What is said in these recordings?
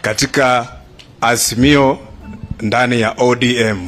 katika azimio ndani ya ODM.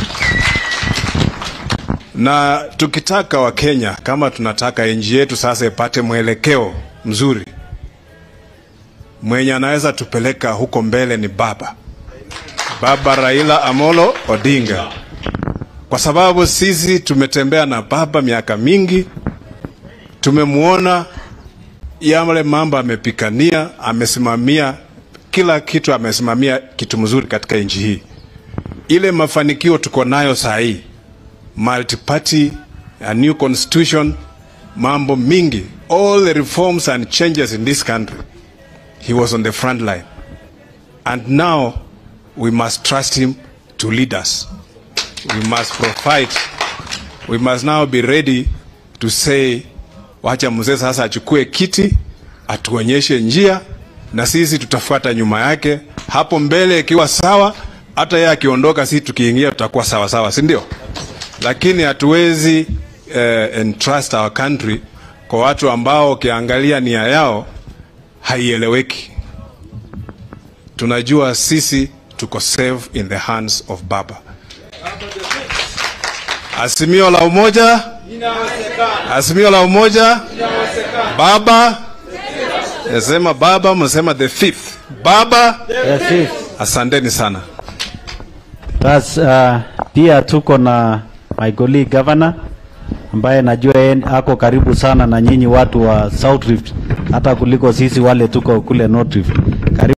Na tukitaka wa Kenya, kama tunataka nchi yetu sasa ipate mwelekeo mzuri, mwenye anaweza tupeleka huko mbele ni Baba Raila Amolo Odinga. Kwa sababu sisi tumetembea na baba miaka mingi, tumemuona yale mambo amepikania, amesimamia kila kitu, amesimamia kitu mzuri katika nchi hii. Ile mafanikio tuko nayo saa hii, multi-party, a new constitution, mambo mingi, all the reforms and changes in this country, he was on the front line. And now we must trust him to lead us. We must provide. We must now be ready to say, wacha mzee sasa achukue kiti, atuonyeshe njia, na sisi tutafuata nyuma yake. Hapo mbele ikiwa sawa, hata yeye akiondoka sisi tukiingia tutakuwa sawa sawa, si ndio? Lakini hatuwezi entrust our country kwa watu ambao ukiangalia nia yao haieleweki. Tunajua sisi tuko safe in the hands of Baba. Azimio la umoja inawezekana. Azimio la umoja inawezekana. Baba yasema Baba, msema the fifth. Baba the fifth. Asanteni sana. Pia tuko na my colleague governor ambaye najua ako karibu sana na nyinyi watu wa South Rift, hata kuliko sisi wale tuko kule North Rift. Karibu.